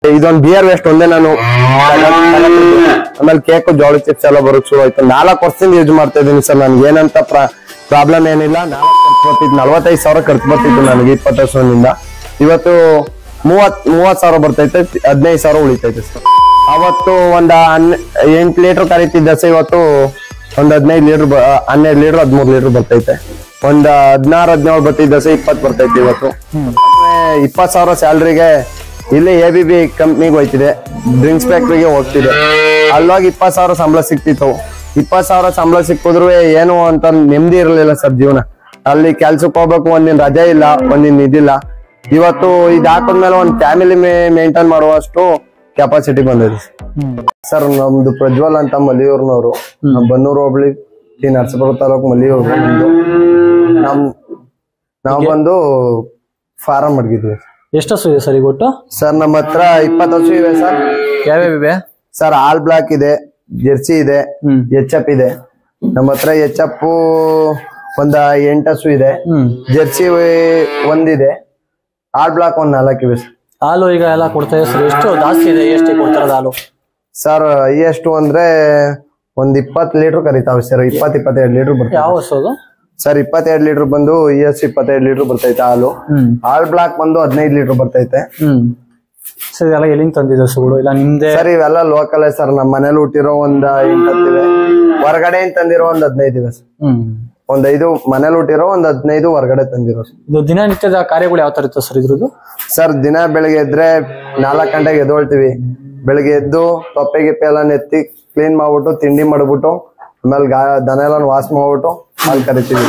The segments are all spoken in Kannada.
ಇದೊಂದು ಬಿಯರ್ ವೇಸ್ಟ್ ಒಂದೇ ನಾನು ಆಮೇಲೆ ಕೇಕ್ ಜೋಳ ಚಿಪ್ಸ್ ಎಲ್ಲ ಬರೋಕ್ ಶುರು ಆಯ್ತು. 4 ವರ್ಷದಿಂದ ಯೂಸ್ ಮಾಡ್ತಾ ಇದ್ದೀನಿ ಸರ್. ನನ್ಗೆ ಏನಂತ ಪ್ರಾಬ್ಲಮ್ ಏನಿಲ್ಲ. 45,000 ಖರ್ಚು ಬರ್ತಿತ್ತು ನನಗೆ 20 ವರ್ಷದಿಂದ. ಇವತ್ತು 30,000 ಬರ್ತೈತೆ, 15,000 ಉಳಿತೈತೆ ಸರ್. ಅವತ್ತು ಒಂದ್ 8 ಲೀಟರ್ ಕರೀತಿದ್ದ ಸರ್, ಇವತ್ತು ಒಂದ್ 15 ಲೀಟರ್ 12 ಲೀಟರ್ 13 ಲೀಟರ್ ಬರ್ತೈತೆ. ಒಂದ್ 16-17 ಬರ್ತಿದ್ದ ಸರ್, 20 ಬರ್ತೈತೆ ಇವತ್ತು. 20,000 ಸ್ಯಾಲ್ರಿಗೆ ಇಲ್ಲಿ ABB ಕಂಪ್ನಿಗೆ ಹೋಯ್ತಿದೆ, ಡ್ರಿಂಕ್ಸ್ ಫ್ಯಾಕ್ಟ್ರಿಗೆ ಹೋಗ್ತಿದೆ. ಅಲ್ಲೋಗಿ 20,000 ಸಂಬಳ ಸಿಕ್ತಿತ್ತು. 20,000 ಸಂಬಳ ಸಿಕ್ಕಿದ್ರು ಏನು ಅಂತ ನೆಮ್ಮದಿ ಇರಲಿಲ್ಲ ಸರ್ ಜೀವನ. ಅಲ್ಲಿ ಕೆಲ್ಸಕ್ಕೆ ಹೋಗ್ಬೇಕು, ಒಂದಿನ ರಜೆ ಇಲ್ಲ, ಒಂದಿನ ಇದಿಲ್ಲ. ಇವತ್ತು ಇದು ಹಾಕಿದ್ಮೇಲೆ ಒಂದ್ ಫ್ಯಾಮಿಲಿ ಮೇಂಟೈನ್ ಮಾಡುವಷ್ಟು ಕೆಪಾಸಿಟಿ ಬಂದಿದೆ ಸರ್. ನಮ್ದು ಪ್ರಜ್ವಲ್ ಅಂತ ಮಲಿಯೂರ್ನವ್ರು, ಬನ್ನೂರು ಹೋಬಳಿ ನರಸೀಪುರ ತಾಲೂಕು ಮಲಿಯೂರು. ನಾವು ಬಂದು ಫಾರಂ ಮಡಗಿದ್ವಿ. ಎಷ್ಟು ಹಸು ಇದೆ ಸರ್ ಈಗ ಒಟ್ಟು? ಸರ್ ನಮ್ಮ ಹತ್ರ 20 ಹಸು ಇವೆ ಸರ್. ಯಾವ್ಯಾವಿವೆ ಸರ್? ಆಲ್ ಬ್ಲಾಕ್ ಇದೆ, ಜೆರ್ಸಿ ಇದೆ, HF ಇದೆ. ನಮ್ಮ ಹತ್ರ HF ಒಂದ 8 ಹಸು ಇದೆ, ಜೆರ್ಸಿ ಒಂದಿದೆ, ಆಲ್ ಬ್ಲಾಕ್ ಒಂದ್ 4 ಇವೆ ಸರ್. ಹಾಲು ಈಗ ಎಲ್ಲ ಕೊಡ್ತಾ ಇದೆ ಸರ್. ಎಷ್ಟು ಜಾಸ್ತಿ ಇದೆ? ಎಷ್ಟು ಕೊಡ್ತಾರ ಹಾಲು ಸರ್? ಎಷ್ಟು ಅಂದ್ರೆ ಒಂದ್ 20 ಲೀಟರ್ ಕರೀತಾವೆ ಸರ್. 22 ಲೀಟರ್ ಬರ್ತದೆ. ಯಾವ ಹಸು ಅದು ಸರ್? 22 ಲೀಟರ್ ಬಂದು ES 22 ಲೀಟರ್ ಬರ್ತೈತೆ ಹಾಲು. ಆಲ್ ಬ್ಲಾಕ್ ಬಂದು 15 ಲೀಟರ್ ಬರ್ತೈತೆ. ಸರ್ ಇದೆಲ್ಲ ಎಲ್ಲಿಂದ ತಂದಿದೆ ಹಸುಗಳು? ಇಲ್ಲ ನಿಮ್ದೇ ಸರ್? ಇವೆಲ್ಲ ಲೋಕಲ್ ಸರ್. ನಮ್ಮ ಮನೇಲಿ ಹುಟ್ಟಿರೋ ಒಂದ್ 8 ಇವೆ, ಹೊರಗಡೆ ತಂದಿರೋ ಒಂದ್ 15 ಇವೆ ಸರ್. ಒಂದ್ 5 ಮನೇಲಿ ಹುಟ್ಟಿರೋ ಒಂದ್ 15 ಹೊರಗಡೆ ತಂದಿರೋ. ಇದು ದಿನನಿತ್ಯದ ಕಾರ್ಯಗಳು ಯಾವ ತರ ಇರ್ತದೆ ಸರ್ ಇದ್ರದ್ದು? ಸರ್ ದಿನ ಬೆಳಿಗ್ಗೆ ಎದ್ರೆ 4 ಗಂಟೆಗೆ ಎದ್ದೊಳ್ತೀವಿ. ಬೆಳಿಗ್ಗೆ ಎದ್ದು ತೊಪ್ಪೆ ಗಿಪ್ಪೆ ಎಲ್ಲ ನೆತ್ತಿ ಕ್ಲೀನ್ ಮಾಡ್ಬಿಟ್ಟು ತಿಂಡಿ ಮಾಡ್ಬಿಟ್ಟು ಆಮೇಲೆ ದನ ಎಲ್ಲ ವಾಶ್ ಮಾಡ್ಬಿಟ್ಟು ಹಾಲು ಕರಿತೀವಿ.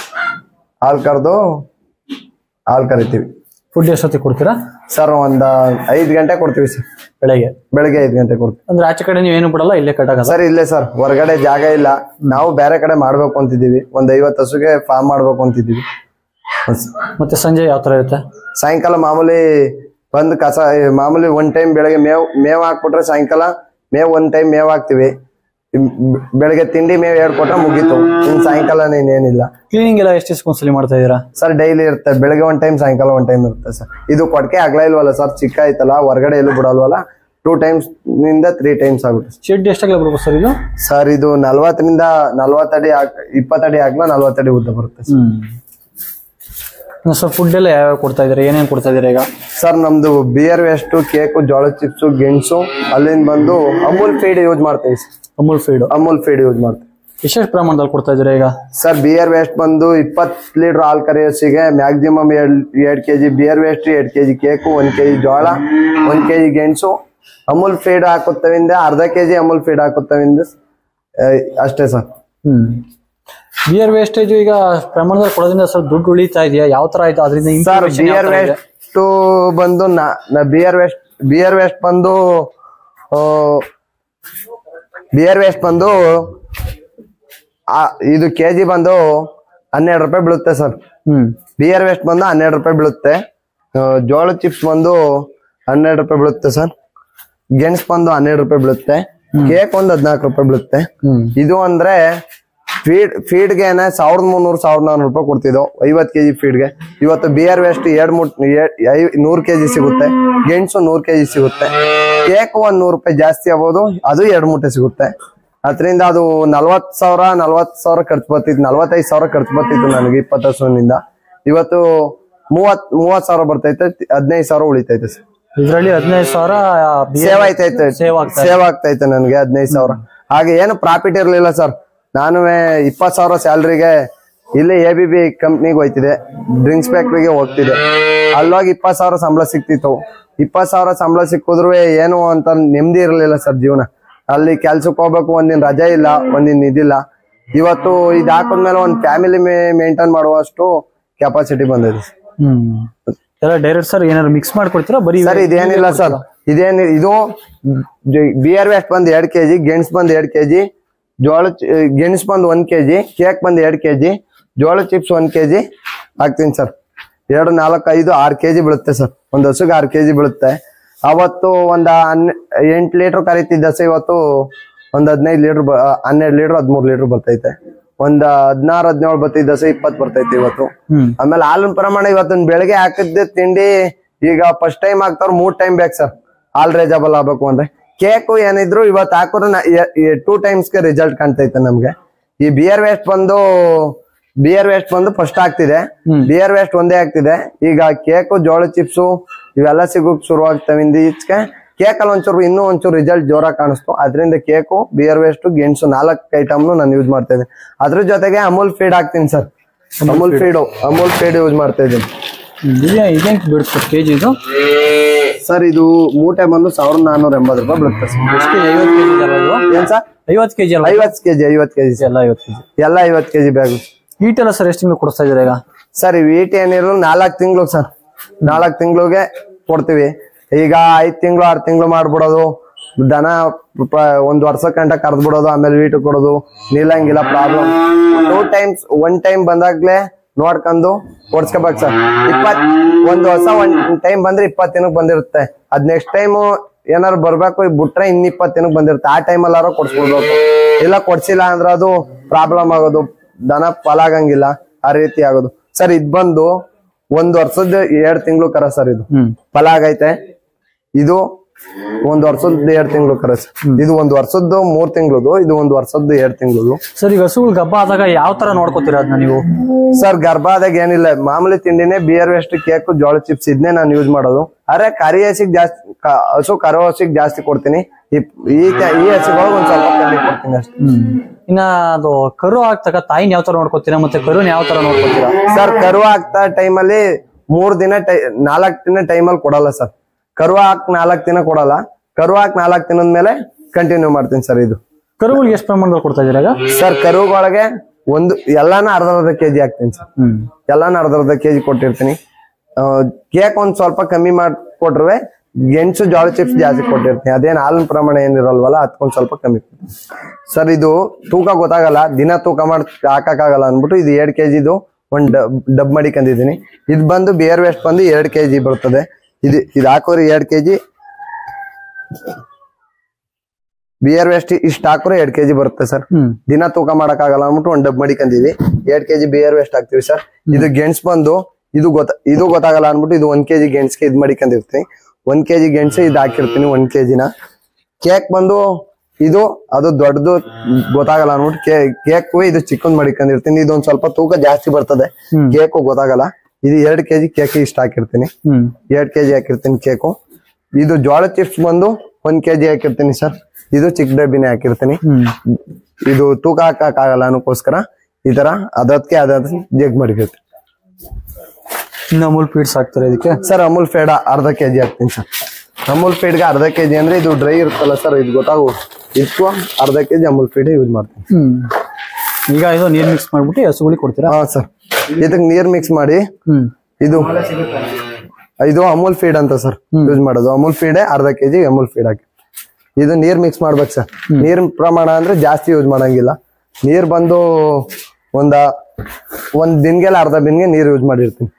ಹಾಲು ಕರಿತೀವಿ. ಫುಡ್ ಎಷ್ಟೊತ್ತಿಗೆ ಕೊಡ್ತೀರಾ ಸರ್? ಒಂದ್ 5 ಗಂಟೆ ಕೊಡ್ತೀವಿ ಸರ್. ಬೆಳಿಗ್ಗೆ 5 ಗಂಟೆ ಕೊಡ್ತೀವಿ. ಅಂದ್ರೆ ಆಚೆ ಕಡೆ ನೀವು ಏನು ಬಿಡಲ್ಲ, ಇಲ್ಲೇ ಕಟ್ಟಾಗ ಸರ್? ಇಲ್ಲೇ ಸರ್. ಹೊರಗಡೆ ಜಾಗ ಇಲ್ಲ. ನಾವು ಬೇರೆ ಕಡೆ ಮಾಡ್ಬೇಕು ಅಂತಿದೀವಿ. ಒಂದ್ 50 ಹಸುಗೆ ಫಾರ್ಮ್ ಮಾಡ್ಬೇಕು ಅಂತಿದೀವಿ. ಮತ್ತೆ ಸಂಜೆ ಯಾವ ತರ ಇರುತ್ತೆ? ಸಾಯಂಕಾಲ ಮಾಮೂಲಿ ಬಂದ್ ಕಸ ಮಾಮೂಲಿ ಒಂದ್ ಟೈಮ್ ಬೆಳಗ್ಗೆ ಮೇವ್ ಹಾಕ್ಬಿಟ್ರೆ ಸಾಯಂಕಾಲ ಒಂದ್ ಟೈಮ್ ಮೇವ್ ಹಾಕ್ತಿವಿ. ಬೆಳಗ್ಗೆ ತಿಂಡಿ ಮೇವ್ ಹೇಳ್ಕೊಟ್ರೆ ಮುಗೀತು. ಇನ್ ಸಾಯಂಕಾಲ ಏನಿಲ್ಲ. ಕ್ಲೀನಿಂಗ್ ಎಲ್ಲ ಎಷ್ಟು ಒಂದ್ಸಲಿ ಮಾಡ್ತಾ ಇದೀರಾ ಸರ್? ಡೈಲಿ ಇರುತ್ತೆ. ಬೆಳಗ್ಗೆ 1 ಟೈಮ್, ಸಾಯಂಕಾಲ 1 ಟೈಮ್ ಇರುತ್ತೆ ಸರ್. ಇದು ಕೊಡ್ಕೆ ಆಗ್ಲಾ ಇಲ್ವಲ್ಲ ಸರ್? ಚಿಕ್ಕ ಐತಲ್ಲ, ಹೊರಗಡೆ ಎಲ್ಲೂ ಬಿಡಲ್ವಲ್ಲ. 2 ಟೈಮ್ಸ್ ನಿಂದ 3 ಟೈಮ್ಸ್ ಆಗುತ್ತೆ. ಶೆಡ್ ಎಷ್ಟಾಗಲ್ಲ ಬರ್ಬೋದು ಸರ್ ಇದು? ಸರ್ ಇದು 40ರಿಂದ 40 ಅಡಿ 20 ಅಡಿ ಆಗ್ಲಾ 40 ಅಡಿ ಉದ್ದ ಬರುತ್ತೆ ಸರ್. ಫುಡ್ ಎಲ್ಲ ಯಾವ ಕೊಡ್ತಾ ಇದೀರಾ? ಏನೇನ್ ಕೊಡ್ತಾ ಇದೀರಾ ಈಗ? ಸರ್ ನಮ್ದು ಬಿಯರ್ ವೇಸ್ಟ್, ಕೇಕು, ಜೋಳ ಚಿಪ್ಸ್, ಗೆಣಸು, ಅಲ್ಲಿಂದ ಬಂದು ಅಮೂಲ್ ಫೀಡ್ ಯೂಸ್ ಮಾಡ್ತೇವೆ ಸರ್. ಅಮೂಲ್ ಫೀಡ್ ಯೂಸ್ ಮಾಡ್ತೇವೆ. ಎಷ್ಟು ಪ್ರಮಾಣದಲ್ಲಿ ಕೊಡ್ತಾ ಇದೀರಾ ಈಗ? ಸರ್ ಬಿಯರ್ ವೇಸ್ಟ್ ಬಂದು 20 ಲೀಟರ್ ಹಾಲ್ ಕರಿಯೋಸಿಗೆ maximum 2 kg beer waste, 2 kg cake, 1 kg ಜೋಳ, 1 kg ಗೆಣಸು. ಅಮೂಲ್ ಫೀಡ್ ಹಾಕುತ್ತವಿಂದ ಅರ್ಧ kg ಅಮೂಲ್ ಫೀಡ್ ಹಾಕುತ್ತವಿಂದ ಅಷ್ಟೇ ಸರ್. ಬಿಯರ್ ವೇಸ್ಟೇಜ್ ಈಗ ಪ್ರಮಾಣದಲ್ಲಿ ಕೊಡೋದ್ರಿಂದ ಸರ್ ದುಡ್ಡು ಉಳಿತಾ ಇದೆಯಾ? ಯಾವ ತರ ಆಯ್ತು ಅದರಿಂದ? ಸರ್ ಬಿಯರ್ ವೇಸ್ಟ್ ಬಂದು ಬಿಯರ್ ವೇಸ್ಟ್ ಬಂದು ಇದು ಕೆಜಿ ಬಂದು 12 ರೂಪಾಯಿ ಬೀಳುತ್ತೆ ಸರ್. ಬಿಯರ್ ವೇಸ್ಟ್ ಬಂದು 12 ರೂಪಾಯಿ ಬೀಳುತ್ತೆ. ಜೋಳ ಚಿಪ್ಸ್ ಬಂದು 12 ರೂಪಾಯಿ ಬೀಳುತ್ತೆ ಸರ್. ಗೆಣಸ್ ಬಂದು 12 ರೂಪಾಯಿ ಬೀಳುತ್ತೆ. ಕೇಕ್ ಒಂದು 14 ರೂಪಾಯಿ ಬೀಳುತ್ತೆ. ಇದು ಅಂದ್ರೆ ಫೀಡ್ಗೆ 1300-1400 ರೂಪಾಯಿ ಕೊಡ್ತಿದ್ದೋ 50 kg ಫೀಡ್ಗೆ. ಇವತ್ತು ಬಿಯರ್ ವೇಸ್ಟ್ 100 kg ಸಿಗುತ್ತೆ. ಗೆಣಸು 100 kg ಸಿಗುತ್ತೆ. ಕೇಕ್ 100 ರೂಪಾಯಿ ಜಾಸ್ತಿ ಆಗ್ಬೋದು, ಅದು 2 ಮೂಟೆ ಸಿಗುತ್ತೆ. ಅದರಿಂದ ಅದು 40,000 ಖರ್ಚು ಬರ್ತಿತ್ತು. 45,000 ಖರ್ಚು ಬರ್ತಿತ್ತು ನನಗೆ 20 ವರ್ಷದಿಂದ. ಇವತ್ತು 30,000 ಬರ್ತೈತೆ, 15,000 ಉಳಿತೈತೆ ಸರ್. ಇದರಲ್ಲಿ 15,000 ಸೇವ್ ಆಗ್ತೈತೆ ನನಗೆ 15,000. ಹಾಗೆ ಏನು ಪ್ರಾಫಿಟ್ ಇರ್ಲಿಲ್ಲ ಸರ್. ನಾನು 20,000 ಸ್ಯಾಲ್ರಿಗೆ ಇಲ್ಲಿ ABB ಕಂಪ್ನಿಗೆ ಹೋಯ್ತಿದೆ, ಡ್ರಿಂಕ್ಸ್ ಫ್ಯಾಕ್ಟ್ರಿಗೆ ಹೋಗ್ತಿದೆ. ಅಲ್ಲೋಗಿ 20,000 ಸಂಬಳ ಸಿಕ್ತಿತ್ತು. 20,000 ಸಂಬಳ ಸಿಕ್ಕಿದ್ರು ಏನು ಅಂತ ನೆಮ್ಮದಿ ಇರಲಿಲ್ಲ ಸರ್ ಜೀವನ. ಅಲ್ಲಿ ಕೆಲ್ಸಕ್ಕೆ ಹೋಗ್ಬೇಕು, ಒಂದಿನ ರಜೆ ಇಲ್ಲ, ಒಂದಿನ ಇದಿಲ್ಲ. ಇವತ್ತು ಇದು ಹಾಕಿದ್ಮೇಲೆ ಒಂದ್ ಫ್ಯಾಮಿಲಿ ಮೇಂಟೈನ್ ಮಾಡುವಷ್ಟು ಕೆಪಾಸಿಟಿ ಬಂದಿದೆ. ಡೈರೆಕ್ಟ್ ಸರ್ ಏನಾದ್ರು ಮಿಕ್ಸ್ ಮಾಡ್ಕೊಡ್ತೀರಾ? ಬರೀ ಸರ್ ಇದೇನಿಲ್ಲ ಸರ್. ಇದು ಬಿಯರ್ ವೇಸ್ಟ್ ಬಂದು 2 kg, ಗೆಣಸ್ ಬಂದು 2 kg, ಗೆಣಸ್ ಬಂದು 1 kg, ಕೇಕ್ ಬಂದು 2 kg, ಜೋಳ ಚಿಪ್ಸ್ 1 kg ಹಾಕ್ತೀನಿ ಸರ್. 2, 4, 5, 6 kg ಬೀಳುತ್ತೆ ಸರ್. ಒಂದ್ ಹಸುಗೆ 6 kg ಬೀಳುತ್ತೆ. ಅವತ್ತು ಒಂದ್ 8 ಲೀಟರ್ ಕರೀತಿದ್ದ ಸರ್. ಇವತ್ತು ಒಂದ್ 15 ಲೀಟರ್ 12 ಲೀಟರ್ 13 ಲೀಟರ್ ಬರ್ತೈತೆ. ಒಂದ್ 16-17 ಬರ್ತಿದ್ದ ಸರ್. 20 ಬರ್ತೈತೆ ಇವತ್ತು. ಆಮೇಲೆ ಹಾಲಿನ ಪ್ರಮಾಣ ಇವತ್ತು ಬೆಳಗ್ಗೆ ಹಾಕಿದ್ದೆ ತಿಂಡಿ ಈಗ ಫಸ್ಟ್ ಟೈಮ್ ಹಾಕ್ತಾರ 3 ಟೈಮ್ ಬೇಕು ಸರ್. ಹಾಲ್ ರೇಜಬಲ್ ಆಗ್ಬೇಕು ಅಂದ್ರೆ ಕೇಕು ಏನಿದ್ರು ಇವತ್ತು ಹಾಕಿದ್ರೆ 2 ಟೈಮ್ಸ್ಗೆ ರಿಸಲ್ಟ್ ಕಾಣ್ತೈತೆ ನಮ್ಗೆ. ಈ ಬಿಯರ್ ವೇಸ್ಟ್ ಬಂದು ಫಸ್ಟ್ ಆಗ್ತಿದೆ, ಬಿಯರ್ ವೇಸ್ಟ್ ಒಂದೇ ಆಗ್ತಿದೆ. ಈಗ ಕೇಕು ಜೋಳ ಚಿಪ್ಸು ಇವೆಲ್ಲ ಸಿಗೋಕ್ ಶುರು ಆಗ್ತವೆ. ಈಚೆಗೆ ಕೇಕಲ್ಲಿ ಒಂಚೂರು ರಿಸಲ್ಟ್ ಜೋರಾಗಿ ಕಾಣಿಸ್ತು. ಅದರಿಂದ ಕೇಕು, ಬಿಯರ್ ವೇಸ್ಟ್, ಗೆಣಸು 4 ಐಟಮ್ನು ನಾನು ಯೂಸ್ ಮಾಡ್ತಾ ಇದ್ದೀನಿ. ಅದ್ರ ಜೊತೆಗೆ ಅಮೂಲ್ ಫೀಡ್ ಹಾಕ್ತೀನಿ ಸರ್. ಅಮೂಲ್ ಫೀಡ್ ಯೂಸ್ ಮಾಡ್ತಾ ಇದ್ದೀನಿ. ಇದೇಂಕ್ ಬೀಳುತ್ತೆ ಕೆಜಿ ಇದು ಸರ್? ಇದು ಮೂಟೆ ಬಂದು 1480 ರೂಪಾಯಿ ಬೀಳುತ್ತೆ ಸರ್. ಏನ್ ಸರ್? 50 ಕೆಜಿ ಎಲ್ಲ 50 ಕೆಜಿ ಬ್ಯಾಗ್. ಈಟ್ ಎಲ್ಲ ಸರ್ ಎಷ್ಟು ತಿಂಗಳು ಕೊಡಿಸ್ತಾ ಇದ್ದೀರಾ ಈಗ? ಸರ್ ಈ ವೀಟ್ ಏನಿರೋ 4 ತಿಂಗಳು ಸರ್. 4 ತಿಂಗಳಿಗೆ ಕೊಡ್ತೀವಿ. ಈಗ 5 ತಿಂಗಳು 6 ತಿಂಗಳು ಮಾಡ್ಬಿಡೋದು, ದನ 1 ವರ್ಷ ಗಂಟ ಕರ್ದ್ ಬಿಡೋದು, ಆಮೇಲೆ ವೀಟ್ ಕೊಡೋದು ನಿಲ್ಲಂಗಿಲ್ಲ. ಪ್ರಾಬ್ಲಮ್ 2 ಟೈಮ್ಸ್ 1 ಟೈಮ್ ಬಂದಾಗ್ಲೇ ನೋಡ್ಕೊಂಡು ಕೊಡ್ಸ್ಕೋಬೇಕು ಸರ್. 1 ವರ್ಷ 1 ಟೈಮ್ ಬಂದ್ರೆ 20 ದಿನಕ್ಕೆ ಬಂದಿರುತ್ತೆ. ಅದ್ ನೆಕ್ಸ್ಟ್ ಟೈಮ್ ಏನಾರು ಬರ್ಬೇಕು ಬಿಟ್ರೆ ಇನ್ 20 ದಿನಕ್ಕೆ ಬಂದಿರುತ್ತೆ. ಆ ಟೈಮ್ ಅಲ್ಲಾರು ಕೊಡ್ಸ್ಬಿಡ್ಬೇಕು. ಇಲ್ಲ ಕೊಡ್ಸಿಲ್ಲ ಅಂದ್ರೆ ಅದು ಪ್ರಾಬ್ಲಮ್ ಆಗೋದು, ದನ ಫಲಾಗಂಗಿಲ್ಲ, ಆ ರೀತಿ ಆಗೋದು ಸರ್. ಇದ್ ಬಂದು 1 ವರ್ಷದ 2 ತಿಂಗಳು ಕರ ಸರ್. ಇದು ಫಲ ಆಗೈತೆ. ಇದು 1 ವರ್ಷದ 2 ತಿಂಗಳು ಕರ ಸರ್. ಇದು 1 ವರ್ಷದ್ದು 3 ತಿಂಗಳದು, ಇದು 1 ವರ್ಷದ್ದು 2 ತಿಂಗಳದು ಸರ್. ಈಗ ಹಸುಗಳು ಗಬ್ಬ ಆದಾಗ ಯಾವ ತರ ನೋಡ್ಕೋತೀರಾ ಅದನ್ನ ನೀವು? ಸರ್ ಗರ್ಭ ಆದಾಗ ಏನಿಲ್ಲ, ಮಾಮೂಲಿ ತಿಂಡಿನೇ ಬಿಯರ್ ವೇಸ್ಟ್, ಕೇಕು, ಜೋಳ ಚಿಪ್ಸ್ ಇದನ್ನೇ ನಾನು ಯೂಸ್ ಮಾಡೋದು. ಅರೆ ಕರಿ ಹಸಿಗೆ ಜಾಸ್ತಿ, ಕರು ಹಸಿಗೆ ಜಾಸ್ತಿ ಕೊಡ್ತೀನಿ. ಈ ಹಸಿಗಳಿಗೆ ಒಂದ್ ಸ್ವಲ್ಪ ಕಮ್ಮಿ ಕೊಡ್ತೀನಿ ಅಷ್ಟೇ. ಇನ್ನ ಅದು ಕರು ಆಗ್ತಕ್ಕ ತಾಯಿನ ಯಾವ ತರ ನೋಡ್ಕೋತೀರಾ, ಮತ್ತೆ ಕರುನ ಯಾವ ತರ ನೋಡ್ಕೋತೀರಾ? ಸರ್ ಕರು ಆಗ್ತಾ ಟೈಮಲ್ಲಿ 4 ದಿನ ಟೈಮಲ್ಲಿ ಕೊಡಲ್ಲ ಸರ್. ಕರು ಹಾಕ್ 4 ದಿನ ಕೊಡಲ್ಲ. ಕರು ಹಾಕ್ 4 ದಿನದ ಮೇಲೆ ಕಂಟಿನ್ಯೂ ಮಾಡ್ತೀನಿ ಸರ್. ಇದು ಕರುಗಳಿಗೆ ಎಷ್ಟು ಪ್ರಮಾಣದಲ್ಲಿ ಕೊಡ್ತಾ ಇದ್ದೀರಾ ಸರ್? ಕರುಗಳಿಗೆ ಎಲ್ಲಾನು ಅರ್ಧ ಕೆಜಿ ಹಾಕ್ತೀನಿ ಸರ್. ಎಲ್ಲಾನು ಅರ್ಧ ಕೆಜಿ ಕೊಟ್ಟಿರ್ತೀನಿ. ಕೇಕ್ ಒಂದ್ ಸ್ವಲ್ಪ ಕಮ್ಮಿ ಮಾಡ್ಕೊಟ್ರೆ ಗೆಣಸು ಜೋಳ ಚಿಪ್ಸ್ ಜಾಸ್ತಿ ಕೊಟ್ಟಿರ್ತೀನಿ. ಅದೇನ್ ಹಾಲಿನ ಪ್ರಮಾಣ ಏನಿರಲ್ವಲ್ಲ, ಅದಕ್ಕೊಂದ್ ಸ್ವಲ್ಪ ಕಮ್ಮಿ ಸರ್. ಇದು ತೂಕ ಗೊತ್ತಾಗಲ್ಲ, ದಿನ ತೂಕ ಮಾಡಿ ಹಾಕಕ್ಕಾಗಲ್ಲ ಅಂದ್ಬಿಟ್ಟು ಇದು 2 ಕೆಜಿದು ಒಂದ್ ಡಬ್ ಮಾಡಿಕೊಂಡಿದೀನಿ. ಇದು ಬಂದು ಬಿಯರ್ ವೇಸ್ಟ್ ಬಂದು 2 ಕೆಜಿ ಬರ್ತದೆ. ಇದು ಹಾಕೋರಿ 2 ಕೆಜಿ ಬಿಯರ್ ವೇಸ್ಟ್ ಇಷ್ಟ ಹಾಕೋರಿ 2 ಕೆಜಿ ಬರುತ್ತೆ ಸರ್. ದಿನ ತೂಕ ಮಾಡಕ್ ಆಗಲ್ಲ ಅಂದ್ಬಿಟ್ಟು ಒಂದ್ ಡಬ್ ಮಾಡಿಕೊಂಡಿವಿ. 2 ಕೆಜಿ ಬಿಯರ್ ವೇಸ್ಟ್ ಹಾಕ್ತಿವಿ ಸರ್. ಇದು ಗೆಣಸ್ ಬಂದು ಇದು ಗೊತ್ತಾಗಲ್ಲ ಅಂದ್ಬಿಟ್ಟು ಇದು 1 ಕೆಜಿ ಗೆಣಸ್ಗೆ ಇದ್ ಮಾಡಿಕೊಂಡಿರ್ತೀನಿ. 1 ಕೆಜಿ ಗೆಣಸು ಇದು ಹಾಕಿರ್ತೀನಿ 1 ಕೆಜಿನ. ಕೇಕ್ ಬಂದು ಅದು ದೊಡ್ಡದು ಗೊತ್ತಾಗಲ್ಲ ಅಂದ್ಬಿಟ್ಟು ಕೇಕು ಇದು ಚಿಕ್ಕದ್ ಮಾಡಿಕೊಂಡಿರ್ತೀನಿ. ಇದೊಂದ್ ಸ್ವಲ್ಪ ತೂಕ ಜಾಸ್ತಿ ಬರ್ತದೆ, ಕೇಕು ಗೊತ್ತಾಗಲ್ಲ. ಇದು 2 ಕೆಜಿ ಕೇಕ್ ಇಷ್ಟ ಹಾಕಿರ್ತೀನಿ. 2 ಕೆಜಿ ಹಾಕಿರ್ತೀನಿ ಕೇಕು. ಇದು ಜೋಳ ಚಿಪ್ಸ್ ಬಂದು 1 ಕೆಜಿ ಹಾಕಿರ್ತೀನಿ ಸರ್. ಇದು ಚಿಕ್ಕ ಡಬ್ಬಿನೇ ಹಾಕಿರ್ತೀನಿ. ಇದು ತೂಕ ಹಾಕಕ್ಕಾಗಲ್ಲ ಅನ್ನೋಕ್ಕೋಸ್ಕರ ಈ ತರ ಅದಕ್ಕೆ ಜಗ್ ಮಾಡಿರ್ತೀನಿ. ಅಮೂಲ್ ಫೀಡ್ಸ್ ಹಾಕ್ತಾರೆ ಇದಕ್ಕೆ ಸರ್? ಅಮೂಲ್ ಫೀಡ್ ಅರ್ಧ ಕೆಜಿ ಹಾಕ್ತೀನಿ ಸರ್. ಅಮೂಲ್ ಫೀಡ್ಗೆ ಅರ್ಧ ಕೆಜಿ ಅಂದ್ರೆ ಇದು ಡ್ರೈ ಇರುತ್ತಲ್ಲ ಸರ್, ಇದು ಗೊತ್ತಾಗು. ಇದಕ್ಕೂ ಅರ್ಧ ಕೆಜಿ ಅಮೂಲ್ ಫೀಡ್ ಯೂಸ್ ಮಾಡ್ತೀನಿ. ಈಗ ಇದು ನೀರ್ ಮಿಕ್ಸ್ ಮಾಡ್ಬಿಟ್ಟು ಹಸುಗಳಿಗೆ ಕೊಡ್ತೀರಾ? ಹಾ ಸರ್. ಇದಕ್ ನೀರ್ ಮಿಕ್ಸ್ ಮಾಡಿ ಇದು ಅಮೂಲ್ ಫೀಡ್ ಅಂತ ಸರ್ ಯೂಸ್ ಮಾಡೋದು. ಅಮೂಲ್ ಫೀಡ್ ಅರ್ಧ ಕೆಜಿ ಅಮೂಲ್ ಫೀಡ್ ಹಾಕಿ ಇದು ನೀರ್ ಮಿಕ್ಸ್ ಮಾಡ್ಬೇಕು ಸರ್. ನೀರ್ ಪ್ರಮಾಣ ಅಂದ್ರೆ ಜಾಸ್ತಿ ಯೂಸ್ ಮಾಡಂಗಿಲ್ಲ. ನೀರ್ ಬಂದು ಒಂದ್ ದಿನಗೆಲ್ಲ ಅರ್ಧ ಬಿನ್ಗೆ ನೀರ್ ಯೂಸ್ ಮಾಡಿರ್ತೀನಿ.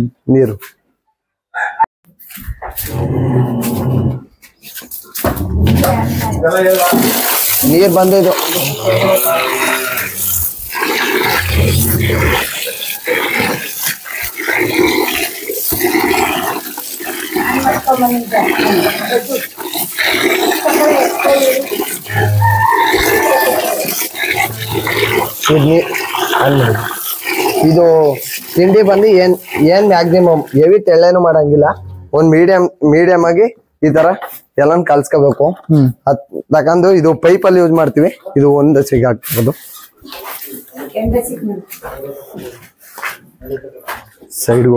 ನೀರ್ ಬಂದು ಇದು ಇದು ತಿಂಡಿ ಬಂದು ಏನ್ ಮ್ಯಾಕ್ಸಿಮಮ್ ಹೆವಿ ತೆಳ್ಳೇನು ಮಾಡಂಗಿಲ್ಲ. ಒಂದ್ ಮೀಡಿಯಂ ಆಗಿ ಈ ತರ ಎಲ್ಲ ಕಲ್ಸ್ಕೋಬೇಕು. ಅದ್ ತಕೊಂಡು ಇದು ಪೈಪಲ್ಲಿ ಯೂಸ್ ಮಾಡ್ತೀವಿ. ಇದು ಒಂದು ಹಸಿಗೆ ಹಾಕ್ಬೋದು. ಸೈಡ್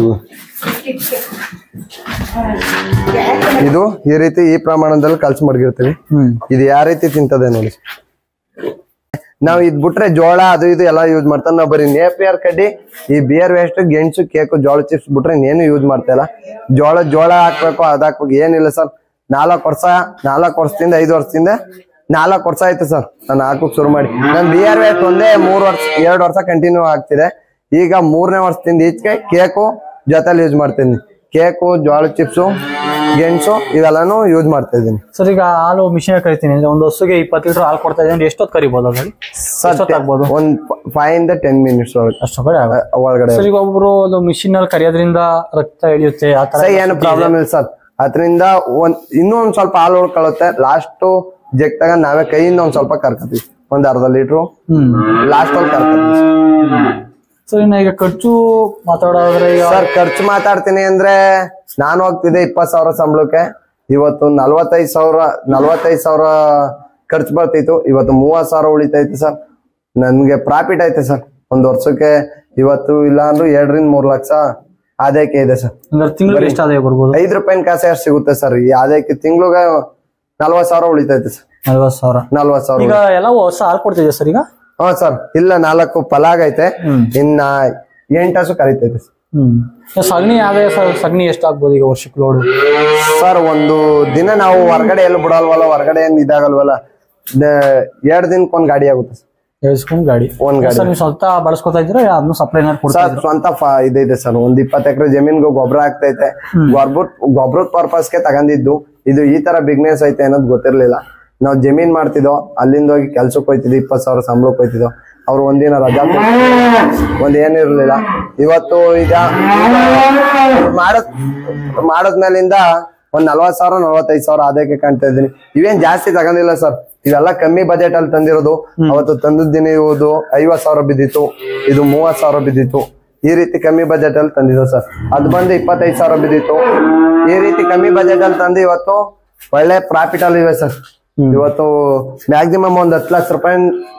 ಇದು ಈ ರೀತಿ ಈ ಪ್ರಮಾಣದಲ್ಲಿ ಕಲ್ಸ್ ಮಡಗಿರ್ತೀವಿ. ಇದು ಯಾವ ರೀತಿ ತಿಂತದೆ ನೋಡಿ. ನಾವ್ ಇದ್ ಬಿಟ್ರೆ ಜೋಳ ಅದು ಇದು ಎಲ್ಲ ಯೂಸ್ ಮಾಡ್ತಾರೆ. ನಾವ್ ಬರೀ ನೇಪಿಯರ್ ಕಡ್ಡಿ, ಈ ಬಿಯರ್ ವೇಸ್ಟ್, ಗೆಣಸು, ಕೇಕು, ಜೋಳ ಚಿಪ್ಸ್ ಬಿಟ್ರೆ ಇನ್ನೇನು ಯೂಸ್ ಮಾಡ್ತಾ ಇಲ್ಲ. ಜೋಳ ಹಾಕ್ಬೇಕು, ಅದ್ ಹಾಕ್ಬೇಕು, ಏನಿಲ್ಲ ಸರ್. 4 ವರ್ಷದಿಂದ 5 ವರ್ಷದಿಂದ 4 ವರ್ಷ ಆಯ್ತು ಸರ್ ನಾನು ಹಾಕೋಕ್ ಶುರು ಮಾಡಿ. ನಾನು ಬಿಯರ್ ವೇಸ್ಟ್ ಒಂದೇ 2 ವರ್ಷ ಕಂಟಿನ್ಯೂ ಆಗ್ತಿದೆ. ಈಗ 3ನೇ ವರ್ಷದಿಂದ ಈಚೆಗೆ ಕೇಕು ಜೊತೆಲಿ ಯೂಸ್ ಮಾಡ್ತೀನಿ. ಕೇಕು, ಜೋಳ ಚಿಪ್ಸು, ಗೆಣಸು ಇವೆಲ್ಲಾನು ಯೂಸ್ ಮಾಡ್ತಾ ಇದ್ದೀನಿ ಸರ್. ಈಗ ಹಾಲು ಮಿಷಿನ್ ಕರಿತೀನಿ ಅಂದ್ರೆ ಒಂದು ಹಸುಗೆ 20 ಲೀಟರ್ ಹಾಲು ಕೊಡ್ತಾ ಇದ್ದೀನಿ. ಎಷ್ಟೊತ್ತು ಕರಿಬಹುದು ಅದ್ರಲ್ಲಿ? ಒಂದ್ 5 ಇಂದ 10 ಮಿನಿಟ್ಸ್ ಒಳಗಡೆ. ಸರ್ ಈಗ ಒಬ್ರು ಅದು ಮಿಷಿನ್ ಅಲ್ಲಿ ಕರಿಯೋದ್ರಿಂದ ರಕ್ತ ಇಳಿಯುತ್ತೆ, ಆ ತರ ಏನು ಪ್ರಾಬ್ಲಮ್ ಇಲ್ಲ ಸರ್. ಅದರಿಂದ ಇನ್ನೂ ಒಂದ್ ಸ್ವಲ್ಪ ಹಾಲು ಉಳ್ಕೊಳ್ಳುತ್ತೆ. ಲಾಸ್ಟ್ ಜಗ್ ತಗೊಂಡ್ ನಾವೇ ಕೈಯಿಂದ ಒಂದ್ ಸ್ವಲ್ಪ ಕರ್ಕತೀವಿ, ಒಂದ್ ಅರ್ಧ ಲೀಟ್ರು ಲಾಸ್ಟ್ ಅಲ್ಲಿ ಕರ್ಕತೀವಿ. ಸರ್ ಇನ್ನ ಈಗ ಖರ್ಚು ಮಾತಾಡೋದ್ರೆ ಸರ್ ಖರ್ಚು ಮಾತಾಡ್ತೀನಿ ಅಂದ್ರೆ ನಾನು ಹೋಗ್ತಿದ್ದೆ 20,000 ಸಂಬಳಕ್ಕೆ, ಇವತ್ತು 45,000 ಖರ್ಚು ಬರ್ತಿತ್ತು, ಇವತ್ತು 30,000 ಉಳಿತೈತೆ ಸರ್. ನನ್ಗೆ ಪ್ರಾಫಿಟ್ ಐತೆ ಸರ್. ಒಂದ್ ವರ್ಷಕ್ಕೆ ಇವತ್ತು ಇಲ್ಲ ಅಂದ್ರೆ 2 ರಿಂದ 3 ಲಕ್ಷ ಆದಾಯಕ್ಕೆ ಇದೆ ಸರ್. ತಿಂಗಳಿಗೆ ಎಷ್ಟು ಆದಾಯ ಬರ್ಬೋದು? 5 ರೂಪಾಯಿನ ಕಾಸೆ ಅಷ್ಟು ಸಿಗುತ್ತೆ ಸರ್ ಈ ಆದಾಯಕ್ಕೆ. ತಿಂಗ್ಳಿಗೆ 40,000 ಉಳಿತೈತೆ ಸರ್. 40,000 ಈಗ ಎಲ್ಲ ಹೊಸ ಹಾಲು ಕೊಡ್ತಿದೆ ಸರ್ ಈಗ? ಹಾ ಸರ್, ಇಲ್ಲ 4 ಪಲಾಗೈತೆ, ಇನ್ನ 8 ಹಸು ಕರಿತೈತೆ ಸರ್. ಸಗಣಿ ಆದಾಯ ಸರ್, ಸಗಣಿ ಎಷ್ಟಾಗ್ಬೋದು ಈಗ ವರ್ಷಕ್ಕೆ ಲೋಡು? ಸರ್ ಒಂದು ದಿನ ನಾವು ಹೊರಗಡೆ ಎಲ್ಲ ಬಿಡಲ್ವಲ್ಲ, ಹೊರಗಡೆ ಏನ್ ಇದಾಗಲ್ವಲ್ಲ, 2 ದಿನಕ್ಕೆ ಒಂದ್ ಗಾಡಿ ಆಗುತ್ತೆ ಸರ್. ಗಾಡಿ ಒಂದ್ ಗಾಡಿ ನೀವು ಸ್ವಂತ ಬಳಸ್ಕೊತಾ ಇದ್ರೆ ಅದನ್ನು ಸಪ್ಲೈ ಸರ್. ಸ್ವಂತ ಇದೆ ಸರ್. ಒಂದ್ 20 ಎಕರೆ ಜಮೀನ್ಗೆ ಗೊಬ್ಬರ ಆಗ್ತೈತೆ. ಗೊಬ್ಬರದ ಪರ್ಪಸ್ಗೆ ತಗೊಂಡಿದ್ದು. ಇದು ಈ ತರ ಬಿಸ್ನೆಸ್ ಐತೆ ಅನ್ನೋದು ಗೊತ್ತಿರ್ಲಿಲ್ಲ. ನಾವು ಜಮೀನ್ ಮಾಡ್ತಿದ್ದೋ, ಅಲ್ಲಿಂದ ಹೋಗಿ ಕೆಲ್ಸಕ್ಕೆ ಹೋಯ್ತಿದ್ವಿ, 20,000 ಸಂಬಳಕ್ಕೆ ಹೋಯ್ತಿದ್ದೋ. ಅವ್ರು ಒಂದಿನ ರಜಾ ಏನಿರ್ಲಿಲ್ಲ. ಇವತ್ತು ಈಗ ಮಾಡದ್ಮೇಲಿಂದ ಒಂದ್ 40,000 45,000 ಆದಾಯಕ್ಕೆ ಕಾಣ್ತಾ ಇದ್ದೀನಿ. ಇವೇನ್ ಜಾಸ್ತಿ ತಗೊಂಡಿಲ್ಲ ಸರ್, ಇವೆಲ್ಲ ಕಮ್ಮಿ ಬಜೆಟ್ ಅಲ್ಲಿ ತಂದಿರೋದು. ಅವತ್ತು ತಂದಿದ್ದೀನಿ, ಇವುದು 50,000 ಬಿದ್ದಿತ್ತು, ಇದು 30,000 ಬಿದ್ದಿತ್ತು. ಈ ರೀತಿ ಕಮ್ಮಿ ಬಜೆಟ್ ಅಲ್ಲಿ ತಂದಿದ್ದು ಸರ್. ಅದು ಬಂದು 25,000 ಬಿದ್ದಿತ್ತು. ಈ ರೀತಿ ಕಮ್ಮಿ ಬಜೆಟ್ ಅಲ್ಲಿ ತಂದು ಇವತ್ತು ಒಳ್ಳೆ ಪ್ರಾಫಿಟ್ ಅಲ್ಲಿ ಇವೆ ಸರ್. ಇವತ್ತು ಮ್ಯಾಕ್ಸಿಮಮ್ ಒಂದ್ 10 ಲಕ್ಷ ರೂಪಾಯಿ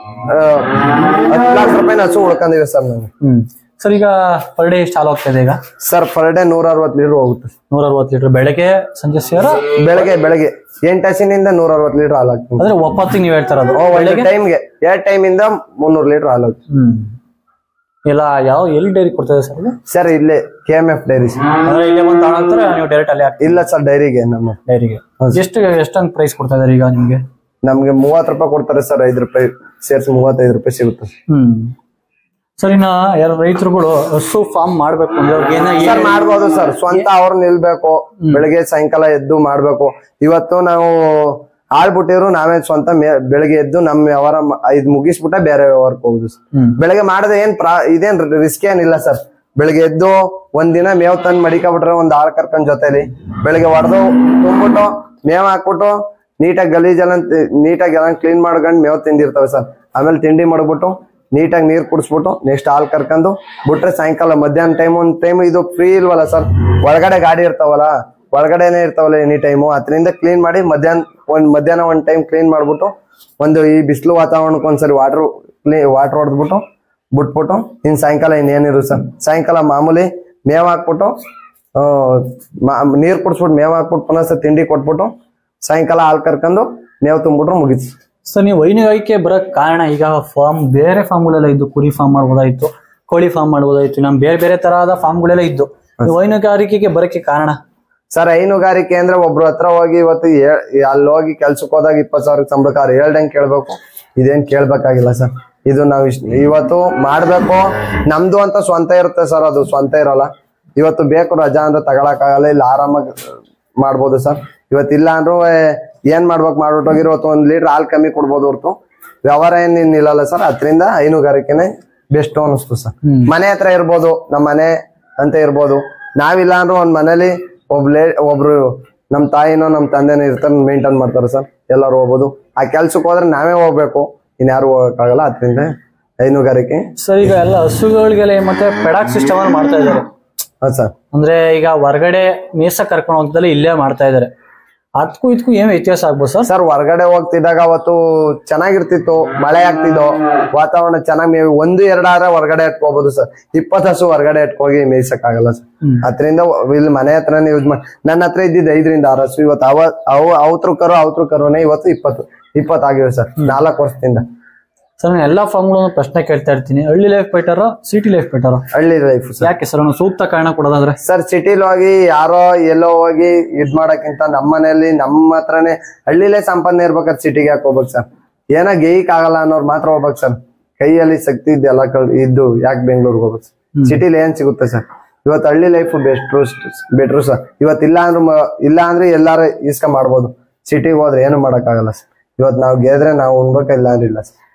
ಹಸು ಉಳ್ಕೊಂಡಿವೆ ಸರ್ ನಾನು. ಸರ್ ಈಗ ಪರ್ ಡೇ ಎಷ್ಟು ಹಾಲು ಹೋಗ್ತಾ ಇದೆ ಈಗ? ಸರ್ ಪರ್ ಡೇ 160 ಲೀಟರ್ ಹೋಗುತ್ತೆ. 160 ಲೀಟರ್ ಬೆಳಗ್ಗೆ ಸಂಜೆ ಸೇರ? ಬೆಳಗ್ಗೆ 8 ಹಸಿನಿಂದ 160 ಲೀಟರ್ ಹಾಲು ಆಗ್ತದೆ. ಅಂದ್ರೆ ಒಪ್ಪತ್ತಿಗೆ ನೀವು ಹೇಳ್ತಾ ಇರೋದು? ಟೈಮ್ಗೆ 2 ಟೈಮಿಂದ 300 ಲೀಟರ್ ಹಾಲು ಆಗುತ್ತೆ. ಎಲ್ಲ ಎಲ್ಲಿ ಡೈರಿ ಕೊಡ್ತದೆ ಸರ್? ಸರ್ ಇಲ್ಲೇ KMF ಡೈರಿ. ಅಂದ್ರೆ ಇಲ್ಲೇ ಬಂದು ತಗೊಂಡ್ರೆ ನೀವು ಡೈರೆಕ್ಟ್ ಅಲ್ಲಿ ಹಾಕ್ತೀರಾ? ಇಲ್ಲ ಸರ್, ಡೈರಿಗೆ. ನಮ್ಮ ಡೈರಿಗೆ ಎಷ್ಟೊಂದು ಪ್ರೈಸ್ ಕೊಡ್ತಾ ಇದಾರೆ ಈಗ ನಿಮ್ಗೆ? ನಮ್ಗೆ 30 ರೂಪಾಯಿ ಕೊಡ್ತಾರೆ ಸರ್. 5 ರೂಪಾಯಿ ಸೇರಿಸಿ 35 ರೂಪಾಯಿ ಸಿಗುತ್ತೆ. ಸರ್ ಇನ್ನ ಯಾರು ರೈತರುಗಳು ಹಸು ಫಾರ್ಮ್ ಮಾಡ್ಬೇಕು ಅಂದ್ರೆ ಮಾಡ್ಬೋದು ಸರ್. ಸ್ವಂತ ಅವ್ರು ನಿಲ್ಬೇಕು, ಬೆಳಗ್ಗೆ ಸಾಯಂಕಾಲ ಎದ್ದು ಮಾಡ್ಬೇಕು. ಇವತ್ತು ನಾವು ಆಳ್ಬಿಟ್ಟಿರು, ನಾವೇ ಸ್ವಂತ ಬೆಳಗ್ಗೆ ಎದ್ದು ನಮ್ಮ ವ್ಯವಹಾರ ಇದು ಮುಗಿಸ್ಬಿಟ್ಟ ಬೇರೆ ವ್ಯವಹಾರಕ್ಕೆ ಹೋಗುದು ಸರ್. ಬೆಳಗ್ಗೆ ಮಾಡದೆ ಇದೇನ್ ರಿಸ್ಕ್ ಏನಿಲ್ಲ ಸರ್. ಬೆಳಗ್ಗೆ ಎದ್ದು ಒಂದಿನ ಮೇವ್ ತಂದು ಮಡಿಕೊಬಿಟ್ರೆ ಒಂದ್ ಆಳ್ ಕರ್ಕೊಂಡ್ ಜೊತೆಲಿ ಬೆಳಗ್ಗೆ ಹೊಡೆದು ತುಂಬಿಟ್ಟು ಮೇವ್ ಹಾಕ್ಬಿಟ್ಟು ನೀಟಾಗಿ ನೀಟಾಗಿ ಎಲ್ಲ ಕ್ಲೀನ್ ಮಾಡ್ಕೊಂಡು ಮೇವ್ ತಿಂದಿರ್ತವೆ ಸರ್. ಆಮೇಲೆ ತಿಂಡಿ ಮಾಡ್ಬಿಟ್ಟು ನೀಟಾಗಿ ನೀರ್ ಕುಡಿಸ್ಬಿಟ್ಟು ನೆಕ್ಸ್ಟ್ ಹಾಲ್ ಕರ್ಕೊಂಡು ಬಿಟ್ರೆ ಸಾಯಂಕಾಲ ಮಧ್ಯಾಹ್ನ ಟೈಮ್ ಒಂದ್ ಟೈಮ್ ಇದು ಫ್ರೀ ಇಲ್ವಲ್ಲ ಸರ್. ಒಳಗಡೆ ಗಾಡಿ ಇರ್ತಾವಲ್ಲ, ಒಳಗಡೆನೆ ಇರ್ತಾವಲ್ಲ ಎನಿ ಟೈಮು. ಅದರಿಂದ ಕ್ಲೀನ್ ಮಾಡಿ ಮಧ್ಯಾಹ್ನ ಒಂದ್ ಟೈಮ್ ಕ್ಲೀನ್ ಮಾಡ್ಬಿಟ್ಟು ಈ ಬಿಸಿಲು ವಾತಾವರಣಕ್ಕೆ ಒಂದ್ಸರಿ ವಾಟರ್ ಹೊಡೆದ್ಬಿಟ್ಟು ಬಿಟ್ಬಿಟ್ಟು ಇನ್ ಸಾಯಂಕಾಲ ಇನ್ನೇನಿರು ಸರ್. ಸಾಯಂಕಾಲ ಮಾಮೂಲಿ ಮೇವ್ ಹಾಕ್ಬಿಟ್ಟು ನೀರ್ ಕುಡಿಸ್ಬಿಟ್ಟು ಮೇವ್ ಹಾಕ್ಬಿಟ್ಟು ಪುನಃ ತಿಂಡಿ ಕೊಟ್ಬಿಟ್ಟು ಸಾಯಂಕಾಲ ಹಾಲ್ ಕರ್ಕೊಂಡು ಮೇವ್ ತುಂಬಿಟ್ರು ಮುಗಿತು ಸರ್. ನೀವು ಹೈನುಗಾರಿಕೆ ಬರಕ್ ಕಾರಣ ಈಗ ಬೇರೆ ಫಾರ್ಮ್ಗಳೆಲ್ಲ ಇದ್ದು, ಕುರಿ ಫಾರ್ಮ್ ಮಾಡ್ಬೋದಾಯ್ತು, ಕೋಳಿ ಫಾರ್ಮ್ ಮಾಡ್ಬೋದಾಯ್ತು, ನಮ್ ಬೇರೆ ಬೇರೆ ತರಹದ ಫಾರ್ಮ್ಗಳೆಲ್ಲ ಇದ್ದು, ಹೈನುಗಾರಿಕೆಗೆ ಬರಕ್ಕೆ ಕಾರಣ? ಸರ್ ಹೈನುಗಾರಿಕೆ ಅಂದ್ರೆ ಒಬ್ರು ಹತ್ರ ಹೋಗಿ ಇವತ್ತು ಅಲ್ಲಿ ಹೋಗಿ ಕೆಲ್ಸಕ್ಕೆ ಹೋದಾಗ 20,000 ಸಂಬಳಕ್ಕೆ ಹೇಳ್ದಂಗೆ ಕೇಳ್ಬೇಕು. ಇದೇನ್ ಕೇಳ್ಬೇಕಾಗಿಲ್ಲ ಸರ್. ಇದು ನಾವ್ ಇವತ್ತು ಮಾಡ್ಬೇಕು. ನಮ್ದು ಅಂತ ಸ್ವಂತ ಇರುತ್ತೆ ಸರ್, ಅದು ಸ್ವಂತ ಇರಲ್ಲ. ಇವತ್ತು ಬೇಕು ರಜಾ ಅಂದ್ರೆ ತಗೊಳಕಾಗಲ್ಲ, ಇಲ್ಲಿ ಆರಾಮಾಗಿ ಮಾಡ್ಬೋದು ಸರ್. ಇವತ್ತಿಲ್ಲ ಅಂದ್ರೂ ಏನ್ ಮಾಡ್ಬೇಕು ಮಾಡ್ಬಿಟ್ಟೋಗಿರೋ ಇವತ್ತು 1 ಲೀಟರ್ ಹಾಲು ಕಮ್ಮಿ ಕೊಡ್ಬೋದು ಹೊರ್ತು ವ್ಯವಹಾರ ಏನ್ ನಿಲ್ಲಲ್ಲ ಸರ್. ಅದರಿಂದ ಹೈನುಗಾರಿಕೆನೆ ಬೆಸ್ಟ್ ಅನಿಸ್ತು ಸರ್. ಮನೆ ಹತ್ರ ಇರ್ಬೋದು, ನಮ್ ಮನೆ ಅಂತ ಇರ್ಬೋದು. ನಾವಿಲ್ಲ ಅಂದ್ರೂ ಒಂದ್ ಮನೇಲಿ ಒಬ್ರು ನಮ್ ತಾಯಿನೋ ನಮ್ ತಂದೆನೋ ಇರ್ತಾರೆ, ಮೇಂಟೈನ್ ಮಾಡ್ತಾರೆ ಸರ್. ಎಲ್ಲರೂ ಹೋಗ್ಬೋದು. ಆ ಕೆಲ್ಸಕ್ಕೆ ಹೋದ್ರೆ ನಾವೇ ಹೋಗ್ಬೇಕು, ಇನ್ಯಾರು ಹೋಗಕ್ಕಾಗಲ್ಲ. ಅದರಿಂದ ಹೈನುಗಾರಿಕೆ ಸರ್. ಈಗ ಎಲ್ಲ ಹಸುಗಳಿಗೆಲ್ಲ ಮತ್ತೆ ಪೆಡಾಕ್ ಸಿಸ್ಟಮ್ ಅಲ್ಲಿ ಮಾಡ್ತಾ ಇದಾರೆ ಸರ್. ಅಂದ್ರೆ ಈಗ ಹೊರಗಡೆ ಮೇಸ ಕರ್ಕೊಂಡು ಹೋಗ್ತದಲ್ಲ, ಇಲ್ಲೇ ಮಾಡ್ತಾ ಇದಾರೆ. ಅದಕ್ಕೂ ಇದಕ್ಕೂ ಏನ್ ವ್ಯತ್ಯಾಸ ಆಗ್ಬೋದು ಸರ್? ಸರ್ ಹೊರಗಡೆ ಹೋಗ್ತಿದ್ದಾಗ ಅವತ್ತು ಚೆನ್ನಾಗಿರ್ತಿತ್ತು, ಮಳೆ ಆಗ್ತಿದ್ದು, ವಾತಾವರಣ ಚೆನ್ನಾಗಿ 1-2 ಆದ್ರೆ ಹೊರಗಡೆ ಇಟ್ಕೋಬಹುದು ಸರ್. 20 ಹಸು ಹೊರಗಡೆ ಇಟ್ಕೋಗಿ ಮೇಯ್ಸಕ್ ಆಗಲ್ಲ ಸರ್. ಅದರಿಂದ ಇಲ್ಲಿ ಮನೆ ಹತ್ರನೇ ಯೂಸ್ ಮಾಡಿ. ನನ್ನ ಹತ್ರ ಇದ್ದಿದ್ದು 5 ರಿಂದ 6 ಹಸು. ಇವತ್ತು ಅವತ್ರ ಕರುನೇ ಇವತ್ತು 20 ಆಗಿವೆ ಸರ್ 4 ವರ್ಷದಿಂದ. ಸರ್ ನಾನು ಎಲ್ಲಾ ಫಾರ್ಮ್ಗಳನ್ನು ಪ್ರಶ್ನೆ ಕೇಳ್ತಾ ಇರ್ತೀನಿ. ಹಳ್ಳಿ life better, city life better? ಹಳ್ಳಿ ಲೈಫ್. ಯಾಕೆ ಸರ್? ಸೂಕ್ತ ಕಾರಣ ಕೊಡೋದಾದ್ರೆ ಸರ್, ಸಿಟಿಲಿ ಹೋಗಿ ಯಾರೋ ಎಲ್ಲೋ ಹೋಗಿ ಇದ್ ಮಾಡಕ್ಕಿಂತ ನಮ್ಮ ಮನೆಯಲ್ಲಿ ನಮ್ಮ ಹತ್ರನೇ ಹಳ್ಳಿಲೇ ಸಂಪಾದನೆ ಇರ್ಬೇಕಾದ್ರೆ ಸಿಟಿಗೆ ಯಾಕೆ ಹೋಗ್ಬೇಕು ಸರ್? ಏನೋ ಗೇಯಿಕ್ ಆಗಲ್ಲ ಅನ್ನೋರು ಮಾತ್ರ ಹೋಗ್ಬೇಕು ಸರ್. ಕೈಯಲ್ಲಿ ಶಕ್ತಿ ಇದೆಲ್ಲ ಇದ್ದು ಯಾಕೆ ಬೆಂಗಳೂರಿಗೆ ಹೋಗ್ಬೇಕು ಸರ್? ಸಿಟಿಲಿ ಏನ್ ಸಿಗುತ್ತೆ ಸರ್? ಇವತ್ತು ಹಳ್ಳಿ ಲೈಫ್ ಬೆಟ್ರು ಸರ್. ಇವತ್ತು ಇಲ್ಲ ಅಂದ್ರೆ ಎಲ್ಲಾರು ಇಸ್ಕ ಮಾಡ್ಬೋದು. ಸಿಟಿಗೆ ಹೋದ್ರೆ ಏನು ಮಾಡಕ್ ಆಗಲ್ಲ ಸರ್. ಇವತ್ತು ನಾವು ಗೆದ್ರೆ ನಾವು ಉಣ್ಬೇಕ, ಇಲ್ಲ ಅಂದ್ರೆ ಇಲ್ಲ ಸರ್.